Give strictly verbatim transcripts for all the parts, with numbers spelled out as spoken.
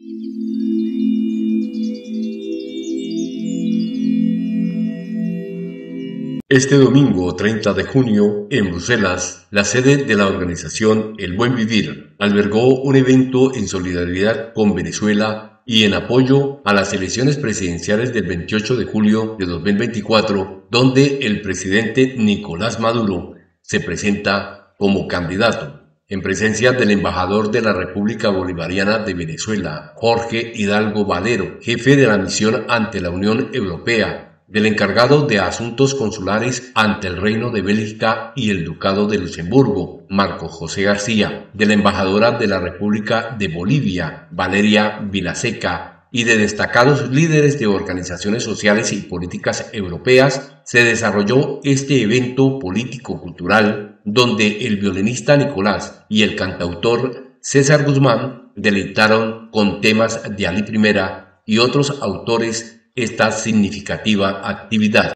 Este domingo treinta de junio, en Bruselas, la sede de la organización El Buen Vivir albergó un evento en solidaridad con Venezuela y en apoyo a las elecciones presidenciales del veintiocho de julio de dos mil veinticuatro, donde el presidente Nicolás Maduro se presenta como candidato, en presencia del embajador de la República Bolivariana de Venezuela, Jorge Hidalgo Valero, jefe de la misión ante la Unión Europea, del encargado de asuntos consulares ante el Reino de Bélgica y el Ducado de Luxemburgo, Marco José García, de la embajadora de la República de Bolivia, Valeria Vilaseca, y de destacados líderes de organizaciones sociales y políticas europeas, se desarrolló este evento político-cultural donde el violinista Nicolás y el cantautor César Guzmán deleitaron con temas de Ali Primera y otros autores esta significativa actividad.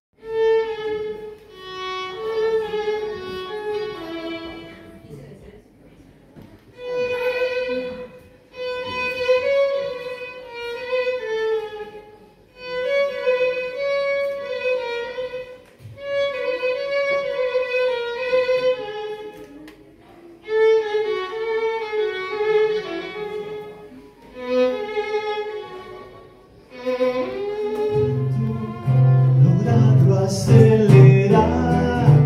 Acelerar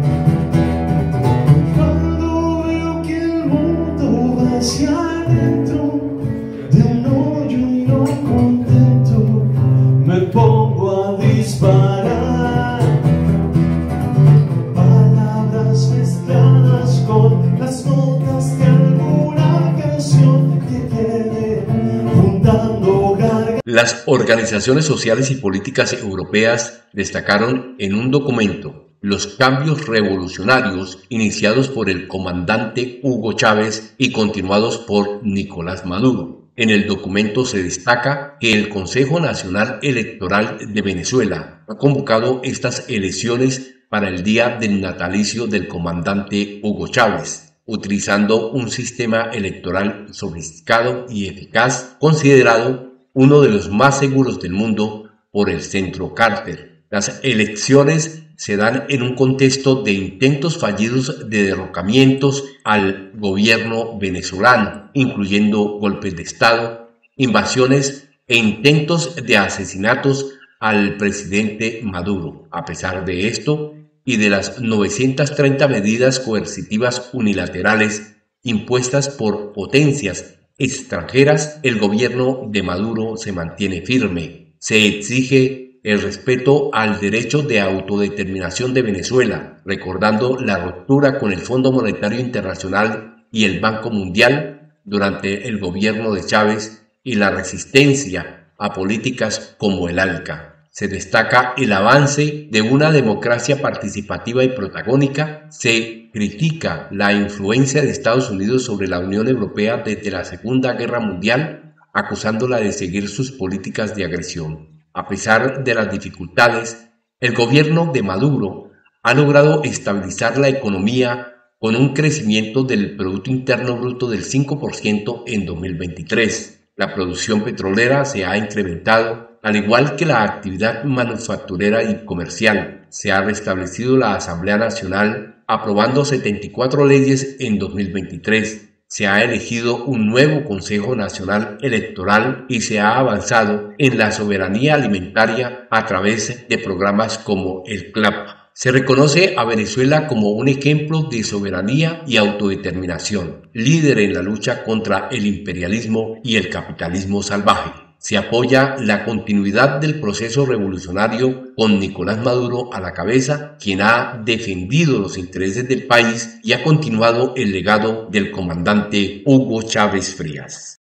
cuando veo que el mundo va hacia adentro de un hoyo y no contento, me pongo a disparar palabras mezcladas con las notas de alguna canción que quede juntando gargantas. Las organizaciones sociales y políticas europeas destacaron en un documento los cambios revolucionarios iniciados por el comandante Hugo Chávez y continuados por Nicolás Maduro. En el documento se destaca que el Consejo Nacional Electoral de Venezuela ha convocado estas elecciones para el día del natalicio del comandante Hugo Chávez, utilizando un sistema electoral sofisticado y eficaz, considerado uno de los más seguros del mundo por el Centro Carter. Las elecciones se dan en un contexto de intentos fallidos de derrocamientos al gobierno venezolano, incluyendo golpes de Estado, invasiones e intentos de asesinatos al presidente Maduro. A pesar de esto y de las novecientas treinta medidas coercitivas unilaterales impuestas por potencias extranjeras, el gobierno de Maduro se mantiene firme. Se exige el respeto al derecho de autodeterminación de Venezuela, recordando la ruptura con el Fondo Monetario Internacional y el Banco Mundial durante el gobierno de Chávez y la resistencia a políticas como el ALCA. Se destaca el avance de una democracia participativa y protagónica. Se critica la influencia de Estados Unidos sobre la Unión Europea desde la Segunda Guerra Mundial, acusándola de seguir sus políticas de agresión. A pesar de las dificultades, el gobierno de Maduro ha logrado estabilizar la economía con un crecimiento del Producto Interno Bruto del cinco por ciento en dos mil veintitrés. La producción petrolera se ha incrementado, al igual que la actividad manufacturera y comercial. Se ha restablecido la Asamblea Nacional, aprobando setenta y cuatro leyes en dos mil veintitrés. Se ha elegido un nuevo Consejo Nacional Electoral y se ha avanzado en la soberanía alimentaria a través de programas como el CLAP. Se reconoce a Venezuela como un ejemplo de soberanía y autodeterminación, líder en la lucha contra el imperialismo y el capitalismo salvaje. Se apoya la continuidad del proceso revolucionario con Nicolás Maduro a la cabeza, quien ha defendido los intereses del país y ha continuado el legado del comandante Hugo Chávez Frías.